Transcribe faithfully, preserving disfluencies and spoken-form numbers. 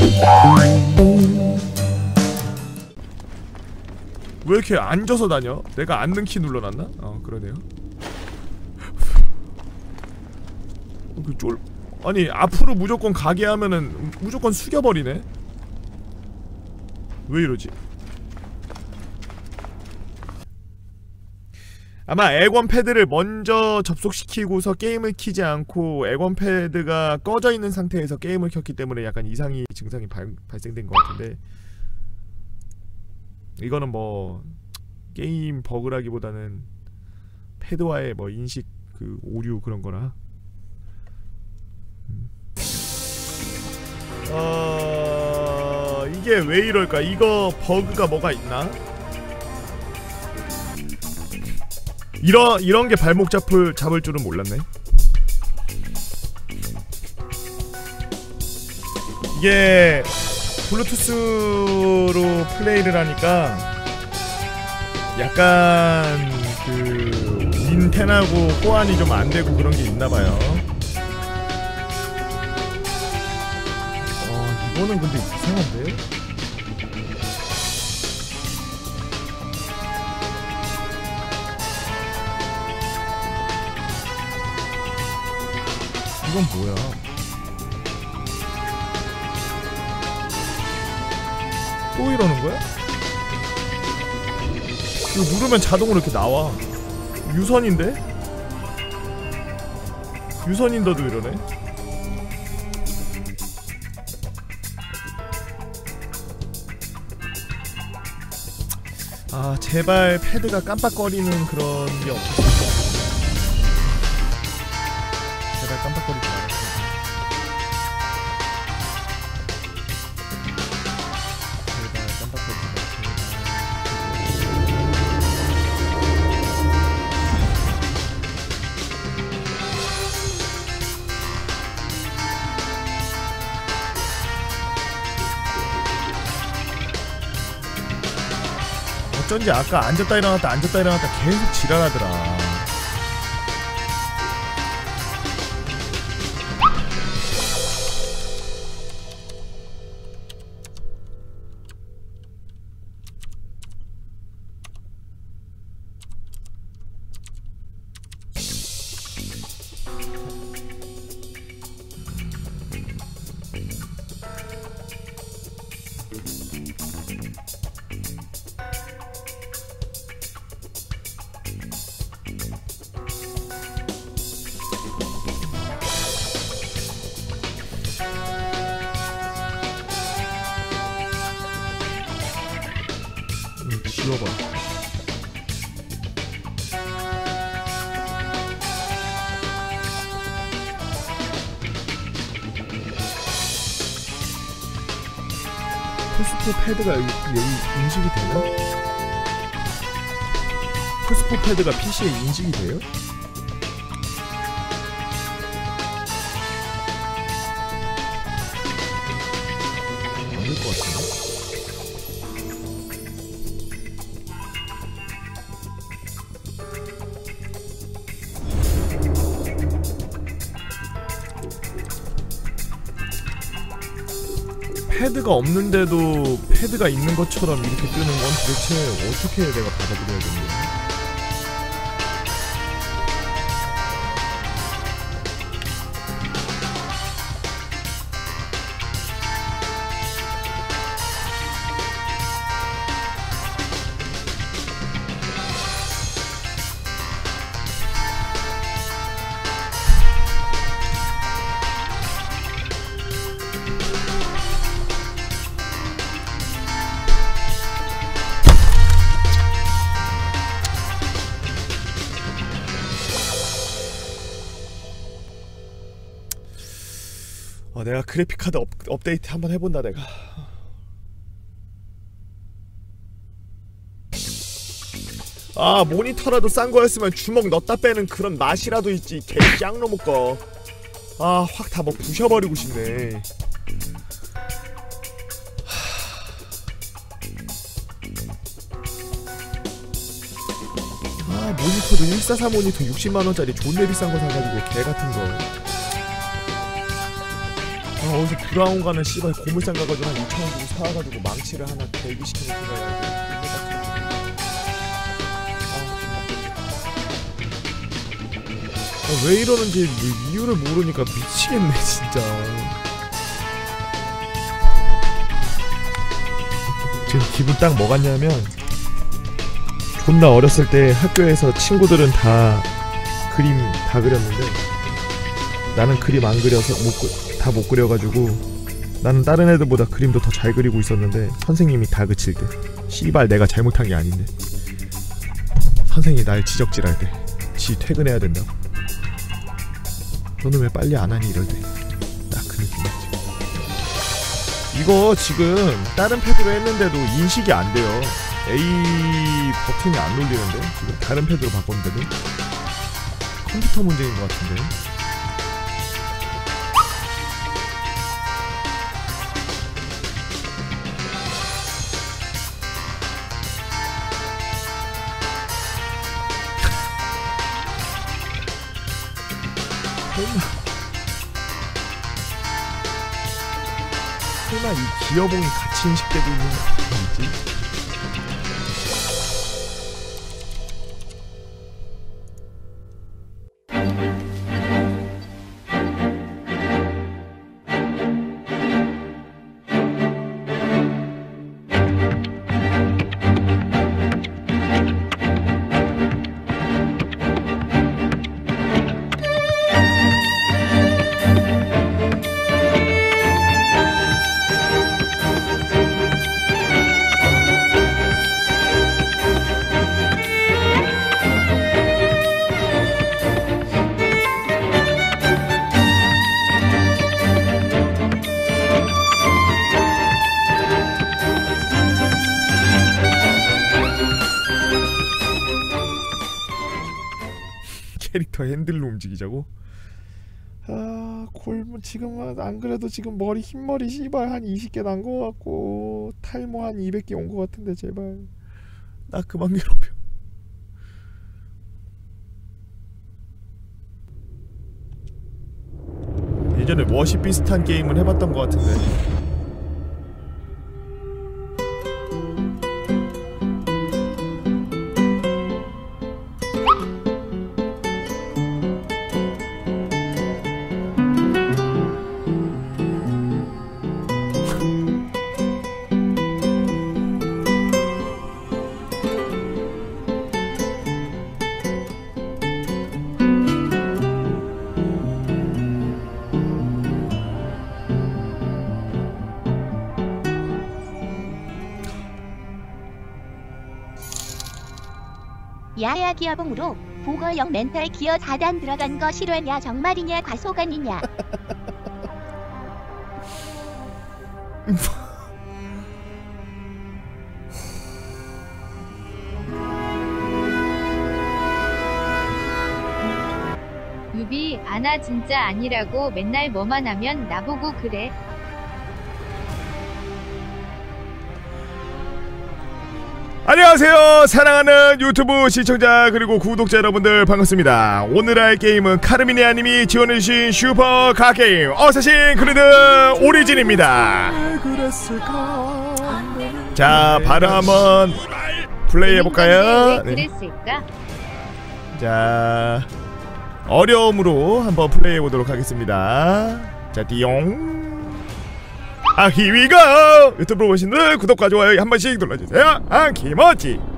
왜 이렇게 앉아서 다녀? 내가 앉는 키 눌러놨나? 어 그러네요. 그 쫄... 아니 앞으로 무조건 가게 하면은 무조건 숙여버리네? 왜 이러지? 아마 액원 패드를 먼저 접속시키고서 게임을 키지 않고 액원 패드가 꺼져 있는 상태에서 게임을 켰기 때문에 약간 이상이 증상이 발, 발생된 것 같은데, 이거는 뭐 게임 버그라기보다는 패드와의 뭐 인식 그 오류 그런 거라. 음. 어... 이게 왜 이럴까? 이거 버그가 뭐가 있나? 이런 이런 게 발목 잡을 잡을 줄은 몰랐네. 이게 블루투스로 플레이를 하니까 약간 그 닌텐하고 호환이 좀 안 되고 그런 게 있나 봐요. 어, 이거는 근데 이상한데? 이건 뭐야? 또 이러는 거야? 이거 누르면 자동으로 이렇게 나와. 유선인데? 유선인데도 이러네? 아 제발 패드가 깜빡거리는 그런 게 없었어. 제발 깜빡거리지 말았어. 제발 깜빡거리지 마. 어쩐지 아까 앉았다 일어났다 앉았다 일어났다 계속 지랄하더라. 지워봐. 플스포 패드가 여기, 여기 인식이 되나? 플스포 패드가 피시에 인식이 돼요? 안 될 것 같은데? 패드가 없는데도 패드가 있는 것처럼 이렇게 뜨는 건 도대체 어떻게 내가 받아들여야겠냐. 어, 내가 그래픽카드 업, 업데이트 한번 해본다 내가. 아 모니터라도 싼 거였으면 주먹 넣었다 빼는 그런 맛이라도 있지. 개 짱놈의 거. 아 확 다 뭐 부셔버리고 싶네. 아 모니터도 일사사 모니터 육십만 원짜리 존내 비싼 거 사가지고 개 같은 거. 아 어디서 브라운 가는 씨발 고물상 가가지고 한 이천 원 주고 사와가지고 망치를 하나 대기시키는 생각이 나는데 아, 왜 이러는지 이유를 모르니까 미치겠네 진짜. 지금 기분 딱 뭐 같냐면 존나 어렸을 때 학교에서 친구들은 다 그림 다 그렸는데 나는 그림 안 그려서 못, 다 못 그려가지고 나는 다른 애들보다 그림도 더 잘 그리고 있었는데 선생님이 다 그칠 때 씨발 내가 잘못한 게 아닌데 선생님이 날 지적질할 때 지 퇴근해야 된다고 너는 왜 빨리 안 하니 이럴 때 딱 그 느낌 맞지. 이거 지금 다른 패드로 했는데도 인식이 안 돼요. A 버튼이 안 눌리는데 지금 다른 패드로 바꿨는데도 컴퓨터 문제인 것 같은데. 설마 설마 이 기어봉이 같이 인식되고 있는 거 아니지? 캐릭터 핸들로 움직이자고? 아 골무 지금 안 그래도 지금 머리 흰머리 씨발 한 이십 개 난 거 같고 탈모 한 이백 개 온 거 같은데 제발 나 그만 괴롭혀. 예전에 워시 비슷한 게임은 해봤던 거 같은데 야야 기어봉으로 보거형 멘탈 기어 사 단 들어간 거 실화냐 정말이냐 과소간이냐. 유비 아나 진짜 아니라고 맨날 뭐만 하면 나보고 그래. 안녕하세요 사랑하는 유튜브 시청자 그리고 구독자 여러분들 반갑습니다. 오늘 할 게임은 카르미니아님이 지원해주신 슈퍼 카게임 어쌔신 크리드 오리진입니다. 자 바로 한번 플레이 해볼까요? 왜 그랬을까? 네. 자 어려움으로 한번 플레이 해보도록 하겠습니다. 자 띠용 아 히위고 유튜브로 보시는 구독과 좋아요 한 번씩 눌러주세요. 아 기모찌